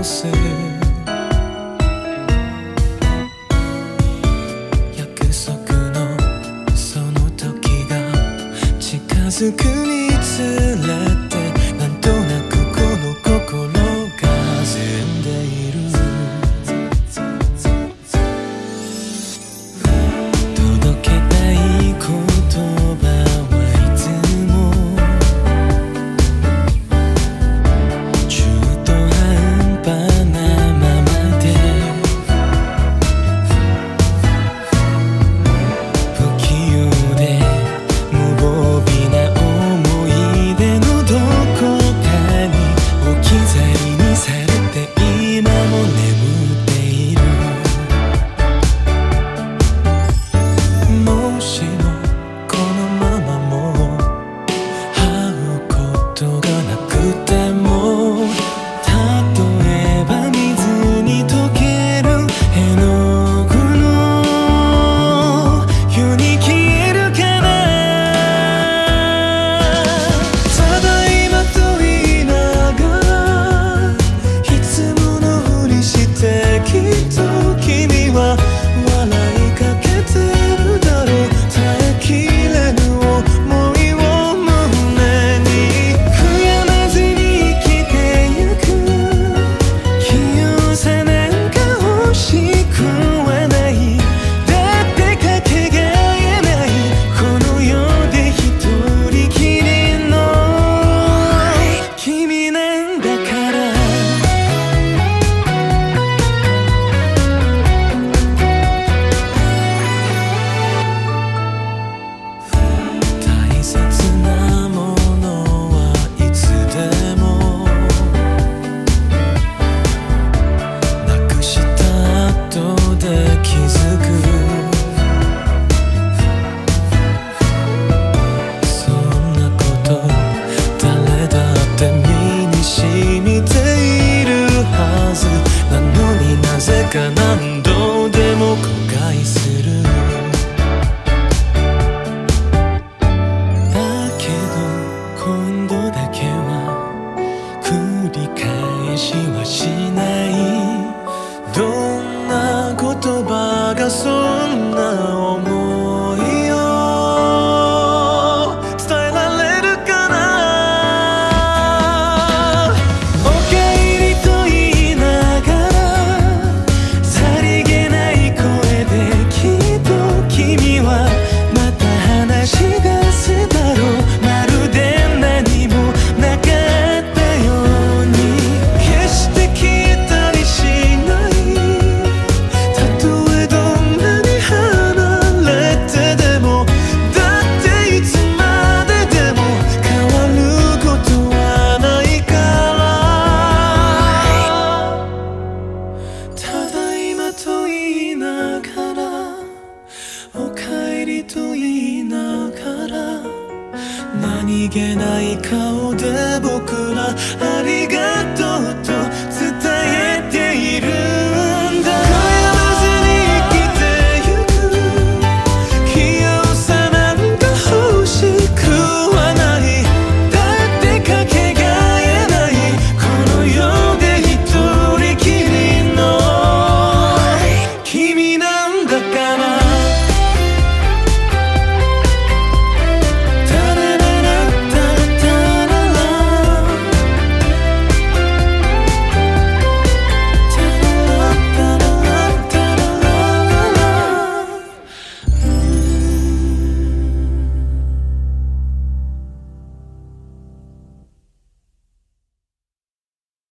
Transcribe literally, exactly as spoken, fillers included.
す約束のその時が近づくにつれてなんとなくこの心が弾んでいる届けたい言葉はいつも中途半端なままで不器用で無防備な思い出のどこかに置き去りにされて今も眠っているもしもこのままもう会うことがなくても例えば水に溶ける絵の具のように消えるかなただ今と言いながらいつものふりしてきっと君は笑いかけてるだろう耐えきれぬ想いを胸に悔やまずに生きてゆく器用さなんか欲しくはないだってかけがえないこの世で一人きりの君なんだから大切なものはいつでもなくした後で気づくそんなこと誰だって身に染みているはずなのになぜか何度でも後悔するだけど今度だけは繰り返しはしないどんな言葉がそんな思